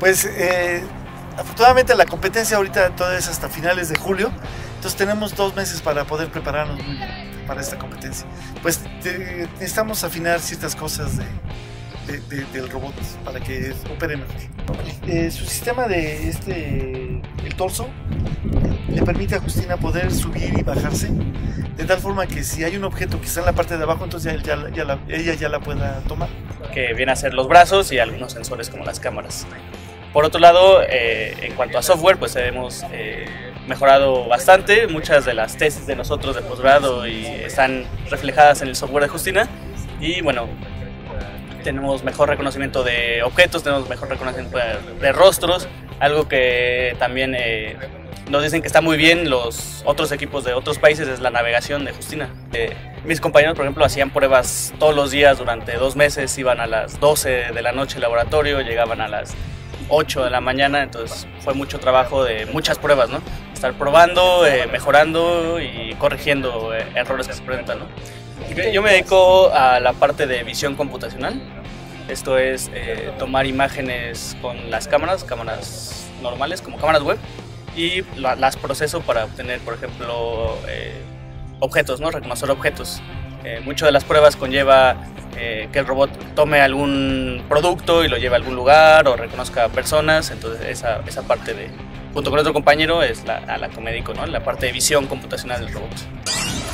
Pues afortunadamente la competencia ahorita toda es hasta finales de julio, entonces tenemos 2 meses para poder prepararnos muy bien para esta competencia. Pues necesitamos afinar ciertas cosas del robot para que opere mejor. Su sistema de el torso le permite a Justina poder subir y bajarse de tal forma que si hay un objeto que está en la parte de abajo, entonces ella ya la pueda tomar. Que viene a ser los brazos y algunos sensores como las cámaras. Por otro lado, en cuanto a software, pues hemos mejorado bastante. Muchas de las tesis de nosotros de posgrado están reflejadas en el software de Justina. Y bueno, tenemos mejor reconocimiento de objetos, tenemos mejor reconocimiento de rostros, algo que también nos dicen que está muy bien los otros equipos de otros países, es la navegación de Justina. Mis compañeros, por ejemplo, hacían pruebas todos los días durante 2 meses, iban a las 12 de la noche al laboratorio, llegaban a las 8 de la mañana, entonces fue mucho trabajo de muchas pruebas, ¿no? Estar probando, mejorando y corrigiendo errores que se presentan, ¿no? Yo me dedico a la parte de visión computacional. Esto es tomar imágenes con las cámaras normales, como cámaras web, y las proceso para obtener, por ejemplo, objetos, ¿no? Reconocer objetos. Muchas de las pruebas conlleva que el robot tome algún producto y lo lleve a algún lugar o reconozca personas, entonces esa parte junto con otro compañero es a la que me dedico, ¿no? La parte de visión computacional del robot.